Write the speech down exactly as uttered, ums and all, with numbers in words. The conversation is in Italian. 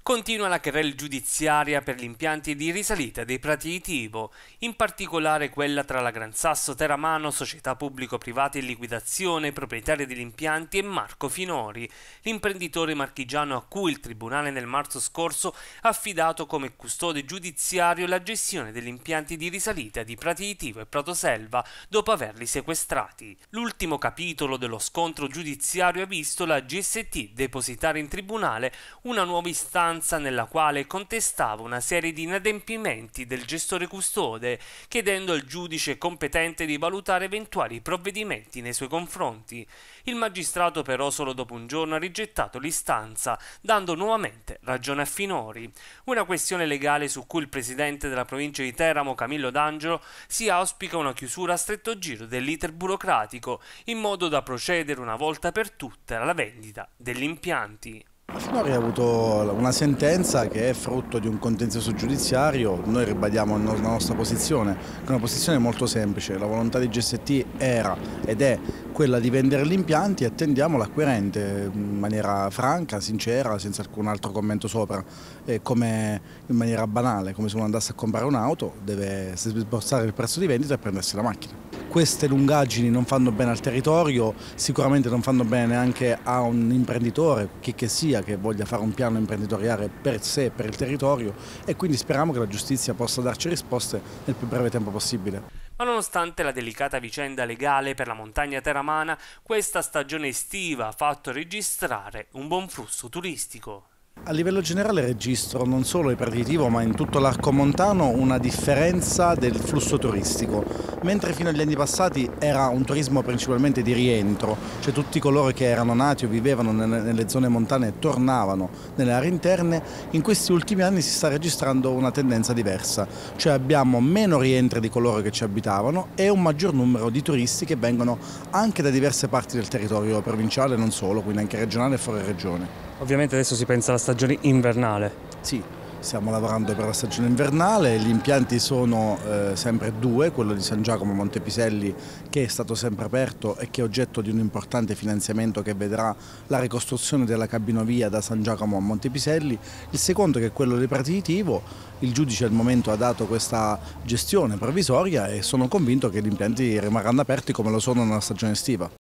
Continua la querela giudiziaria per gli impianti di risalita dei Prati di Tivo, in particolare quella tra la Gran Sasso Teramano, società pubblico-privata in liquidazione, proprietaria degli impianti, e Marco Finori, l'imprenditore marchigiano a cui il Tribunale nel marzo scorso ha affidato come custode giudiziario la gestione degli impianti di risalita di Prati di Tivo e Pratoselva dopo averli sequestrati. L'ultimo capitolo dello scontro giudiziario ha visto la G S T depositare in tribunale una nuova istanza nella quale contestava una serie di inadempimenti del gestore custode, chiedendo al giudice competente di valutare eventuali provvedimenti nei suoi confronti. Il magistrato però solo dopo un giorno ha rigettato l'istanza, dando nuovamente ragione a Finori. Una questione legale su cui il presidente della provincia di Teramo, Camillo D'Angelo, si auspica una chiusura a stretto giro dell'iter burocratico, in modo da procedere una volta per tutte alla vendita degli impianti. Finori ha avuto una sentenza che è frutto di un contenzioso giudiziario. Noi ribadiamo la nostra posizione, che è una posizione molto semplice. La volontà di G S T era ed è quella di vendere gli impianti e attendiamo l'acquirente in maniera franca, sincera, senza alcun altro commento sopra. E come in maniera banale, come se uno andasse a comprare un'auto, deve sborsare il prezzo di vendita e prendersi la macchina. Queste lungaggini non fanno bene al territorio, sicuramente non fanno bene neanche a un imprenditore, chi che sia, che voglia fare un piano imprenditoriale per sé e per il territorio, e quindi speriamo che la giustizia possa darci risposte nel più breve tempo possibile. Ma nonostante la delicata vicenda legale per la montagna teramana, questa stagione estiva ha fatto registrare un buon flusso turistico. A livello generale registro non solo ai Prati di Tivo ma in tutto l'arco montano una differenza del flusso turistico, mentre fino agli anni passati era un turismo principalmente di rientro, cioè tutti coloro che erano nati o vivevano nelle zone montane tornavano nelle aree interne. In questi ultimi anni si sta registrando una tendenza diversa, cioè abbiamo meno rientri di coloro che ci abitavano e un maggior numero di turisti che vengono anche da diverse parti del territorio provinciale, non solo, quindi anche regionale e fuori regione. Ovviamente adesso si pensa alla stagione invernale. Sì, stiamo lavorando per la stagione invernale, gli impianti sono eh, sempre due, quello di San Giacomo Montepiselli, che è stato sempre aperto e che è oggetto di un importante finanziamento che vedrà la ricostruzione della cabinovia da San Giacomo a Montepiselli. Il secondo, che è quello dei Prati di Tivo, il giudice al momento ha dato questa gestione provvisoria e sono convinto che gli impianti rimarranno aperti come lo sono nella stagione estiva.